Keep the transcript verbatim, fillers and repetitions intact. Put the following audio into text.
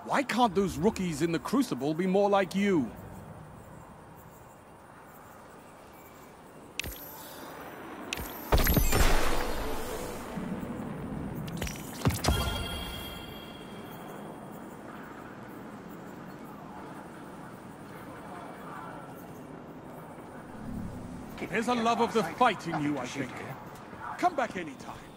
Why can't those rookies in the Crucible be more like you? There's a love of the fight in you, I think. Come back anytime.